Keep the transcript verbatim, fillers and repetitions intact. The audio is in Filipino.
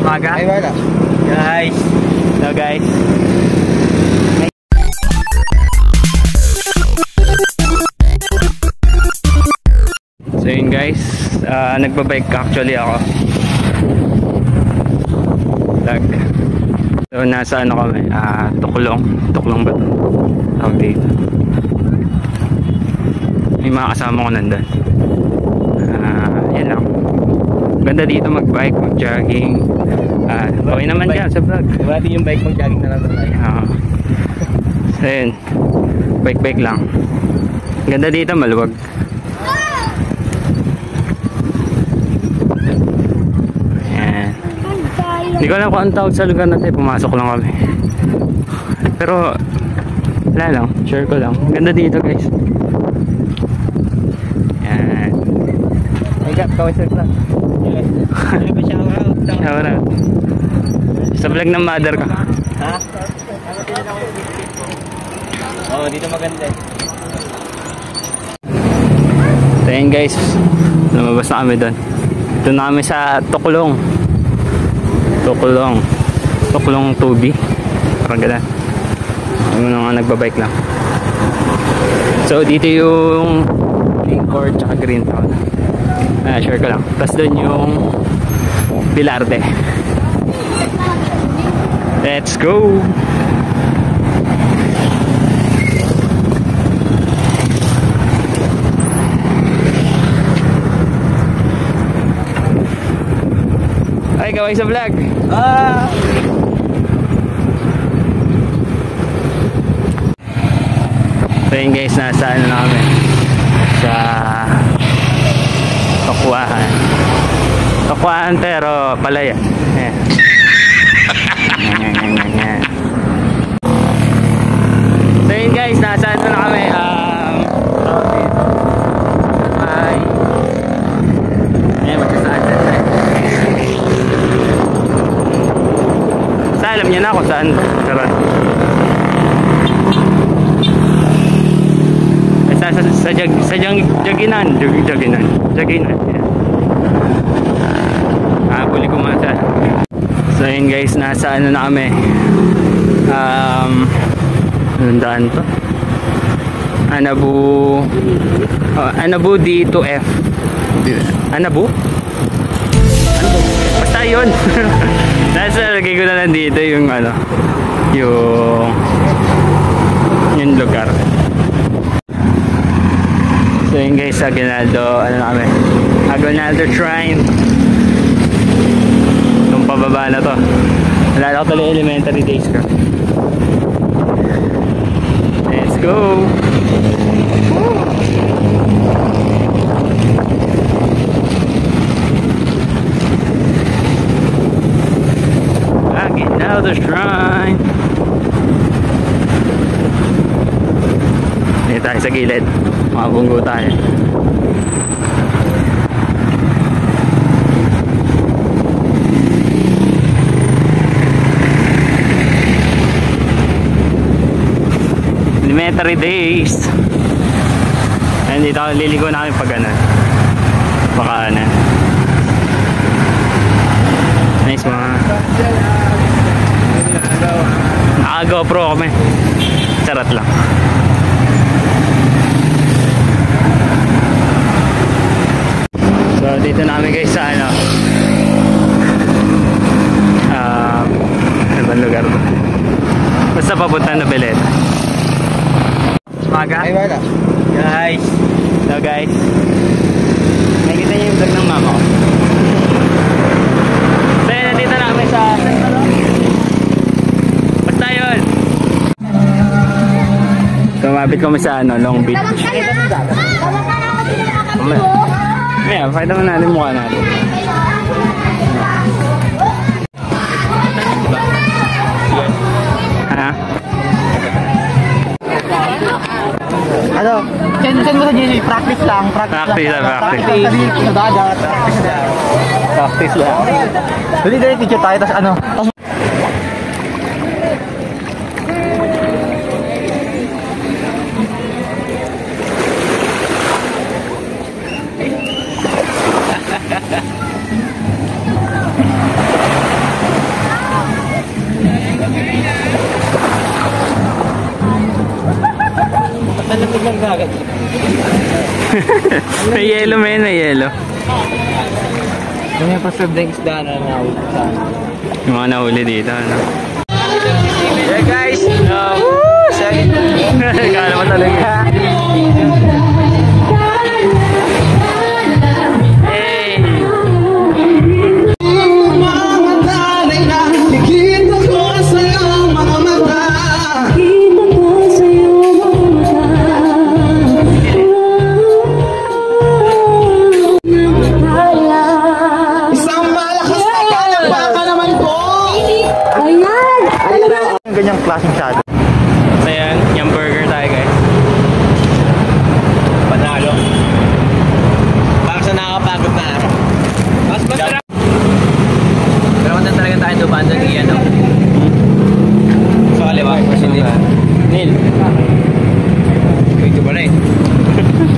Umaga. Ay, wala. Guys. Hello guys. So yun guys, uh, nagbabike actually ako. Lag. So nasa ano kami, uh, Tuklong. Tuklong ba? Tawag dito. May mga kasama ko nandun. Uh, yan lang. Ganda dito mag-bike, mag-jogging. Uh, okay naman dyan sa vlog. Buhati yung bike mag-jogging na lang tayo. Uh, so yun, bike-bike lang. Ganda dito, maluwag. Ayan. Hindi ko alam kung ang tawag sa lugar natin. Pumasok lang kami. Pero wala lang, share ko lang. Ganda dito guys. Ayan. Ay, Gap, kaway sa vlog. Ano ba shout out? Shout out. Sa vlog ng mother ko. Ha? Oo, dito maganda eh. So yun guys, lumabas na kami doon. Ito na kami sa Tuklong. Tuklong. Tuklong two B. Parang ganun. Ano nga nagbabike lang. So dito yung Green Court tsaka Green Town. Ah, share ko lang. Tapos doon yung Pilarde. Let's go! Ay, kaway sa vlog! Ah! So yun guys, nasa ano na kami sa Tokwahan. Tokwahan pero palaya. Ayan. So yun guys, nasa ano na kami um, ay ayan, magsasaan sa alam niyo na kung saan karon. Sa sa sa, jag, sa jag, jaginan, jag, jaginan, jaginan. Ah, huli ko mata. So yun guys, nasa ano na kami. Um, anong daan to? Anabu oh, Anabu D two F. Anabu? Anabu? Basta yun. Nasa lagay ko na lang dito yung ano, yung yung lugar. So yun guys, Aguinaldo, ano na kami, Aguinaldo Shrine. Itong pababa na to. Nalala ko tuloy elementary days ko. Let's go! Aguinaldo Shrine. Dito tayo sa gilid. Makabunggo tayo. Elementary days. Ayan, dito liligo na kami pag ano, baka ano. Nice mga naka GoPro kami. Sarat lang. So dito namin guys sa ano, uh, ano bang lugar ba? Basta papunta na Noveleta. Umaga. Ay, wala. Guys. Hello guys. Nakikita niyo yung vlog ng mama ko. So yun, nandito na kami sa basta yun. So mabit kami sa ano, Long Beach. Ayan, pakita mo natin mukha natin. Ha? Ano? Send mo sa Gini, practice lang. Practice lang, practice. Practice sa dagat. Practice lang. Practice lang. Dali dali, teacher tayo, tapos ano? Tignan dagat. May yelo, men, may yelo. May pa-serve na isda na nahuli sa Yung mga nahuli dito, ano? Yeah guys! Uh, Kala mo talaga. Hey! Ganyang klaseng shadow. So yan, yung burger tayo guys. Panalo. Parang sa nakakapagod na araw. Mas masarap. Pero kung talaga tayo dumaan doon iyan, no? So, kaliwa. Hindi. Neil. Ito ba na eh?